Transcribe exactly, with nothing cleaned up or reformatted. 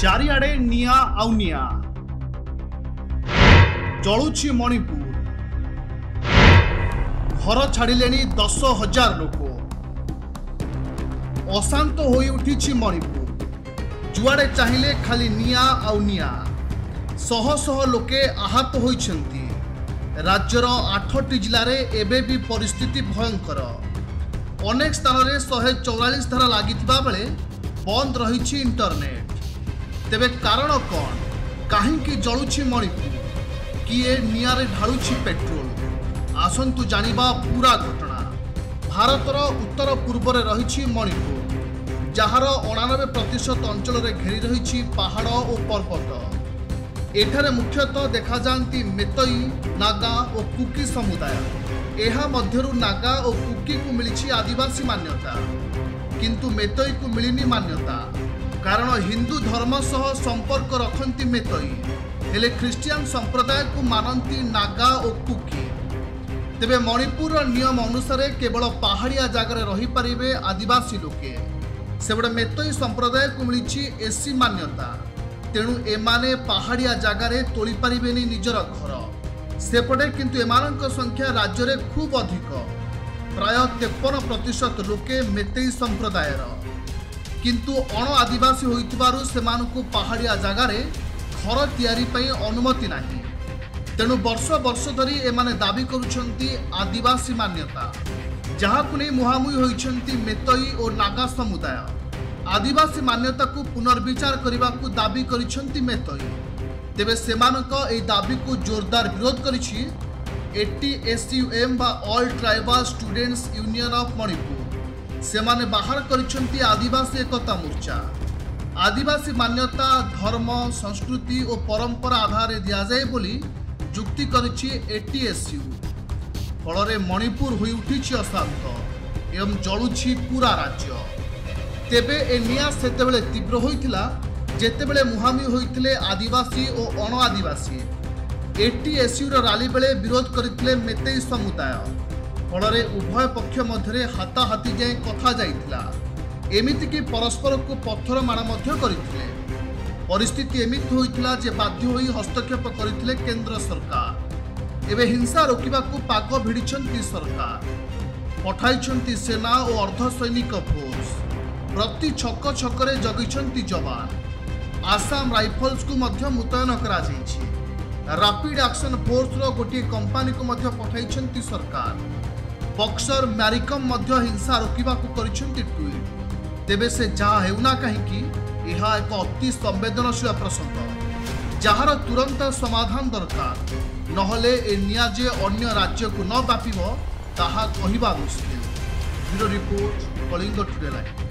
चारिआडे निया आउ निया जलुछि मणिपुर। घर छाड़िले दस हजार लोक। अशांत होई उठिछि मणिपुर। जुआड़े चाहिए खाली निया आउ निया। शह शह लोके आहत होइछन्ति। राज्यर आठटी जिले में एबे भी परिस्थिति भयंकर। अनेक स्थान में शहे चौरालीस धारा लगी बेले बंद रही इंटरनेट। तेबे कारण कौन? कहीं जलुछि मणिपुर? किए निआरे ढालुछि पेट्रोल? आसंतु जानिबा पूरा घटना। भारतर उत्तर पूर्व में रही मणिपुर, जार अणानबे प्रतिशत अंचल में घेरी रही पहाड़ और पर्वत। एठारे मुख्यतः देखा जाती मेतई, नागा और कुकी समुदाय। एहा मध्यरु नागा और कुकी को मिली आदिवासी मान्यता, किंतु मेतई को मिलनी मान्यता। कारण हिंदू धर्म सह संपर्क रखती मेतई, हेले ख्रिस्टियान संप्रदाय को मानती नागा और कुकी। तेबे मणिपुर नियम अनुसार केवल पहाड़िया जगार रही पारिबे आदिवासी लोके। सेबड़े मेतई संप्रदाय को मिली एसी मान्यता। तेणु एमाने पहाड़िया जगार तोली पारिबेनी निजर घर। सेपटे किंतु एमानक संख्या राज्य में खूब अधिक। प्राय तेपन प्रतिशत लोके मेतई संप्रदायर, किंतु अण आदिवासी होइतिबारु सेमानकु पहाड़िया जगार घर तैयारी पई अनुमति नाही। तेणु वर्ष वर्ष धरी एमाने दाबी करुछंती आदिवासी मान्यता, जहाकु नै मुहामुही होइछंती मेतई और नागा समुदाय। आदिवासी मान्यता को पुनर्विचार करने को दाबी करिछंती मेतई। तेबे सेमानक ए दाबी को जोरदार विरोध करिछि एटीएसयूएम बा all tribal students union of Manipur. सेमाने बाहर करिछंती आदिवासी एकता मोर्चा। आदिवासी मान्यता धर्म, संस्कृति और परंपरा आधार दिया जाए बोली जुक्ति करिछि एटीएसयू। फल मणिपुर होई उठिछि अशांत एवं जलुछि पूरा राज्य। तेबे ए निया सेतेबेले तीव्र होइतिला जेतेबेले मुहामी होइतिले आदिवासी और अण आदिवासी। एटीएसयू रैली बेले विरोध करथिले मेतई समुदाय। फल उभय पक्ष मध्य हाथाहाथी जाए कथा जाइतिला। एमिति कि परस्पर को पत्थर माड़ मध्य करथिले। परिस्थिति एमिति होइतिला जे बाध्य होई हस्तक्षेप करथिले केंद्र सरकार। एबे हिंसा रोकिबाकू पाग भिड़िछंती सरकार। पठाइछंती सेना और अर्धसैनिक फोर्स। प्रति छक छकरे जगिछंती जवान। आसाम राइफल्स को मध्य मुतयन करा जाइछि। रैपिड एक्शन फोर्स रो गोटे कंपनी को मध्य पठाइछंती सरकार। बक्सर मैरिकम मध्य हिंसा रोकिबा को करिछंती ट्वीट। तेबे से जहाँ हेउना कहीं यह एक अति संवेदनशील प्रसंग, जार तुरंत समाधान दरकार। नहले ए निया जे अन्य राज्य को न व्यापिब ताहा कहिबा मुश्किल। Bureau report, Kalinga today live.